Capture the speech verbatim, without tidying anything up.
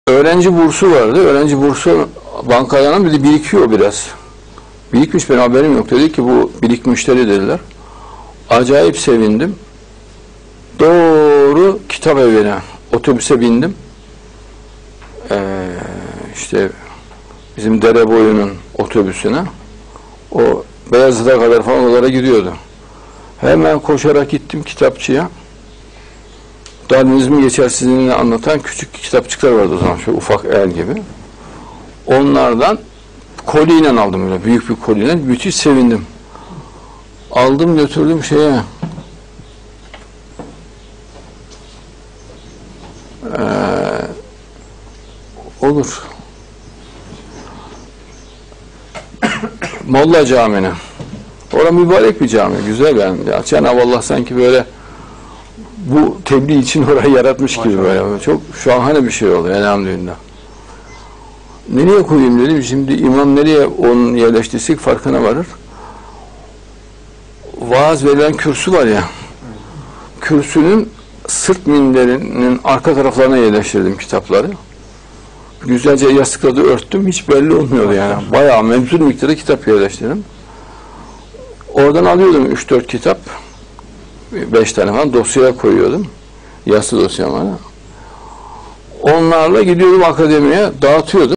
Öğrenci bursu vardı. Öğrenci bursu bankadan bir de birikiyor biraz. Birikmiş, benim haberim yok. Dedi ki bu birikmişleri dediler. Acayip sevindim. Doğru kitap evine, otobüse bindim. Ee, işte bizim dere boyunun otobüsüne. O Beyazıt'a kadar falan oralara gidiyordu. Hemen koşarak gittim kitapçıya. Darwinizmin geçersizliğini anlatan küçük kitapçıklar vardı o zaman, şöyle ufak el gibi. Onlardan koliyle aldım, öyle büyük bir koliyle. Müthiş sevindim. Aldım götürdüm şeye. Ee, olur. Molla Camii'ne. Orası mübarek bir cami, güzel yani. Cenab-ı Allah sanki böyle bu tebliğ için orayı yaratmış gibi böyle. Çok şahane bir şey oldu elhamdülillah. Nereye koyayım dedim. Şimdi imam nereye onu yerleştirsek farkına varır. Vaaz verilen kürsü var ya. Kürsünün sırt minderinin arka taraflarına yerleştirdim kitapları. Güzelce yastıkla da örttüm. Hiç belli olmuyordu yani. Bayağı mevcut miktarda kitap yerleştirdim. Oradan alıyordum üç dört kitap. beş tane falan dosyaya koyuyordum. Yassı dosyama. Onlarla gidiyordum akademiye, dağıtıyordum.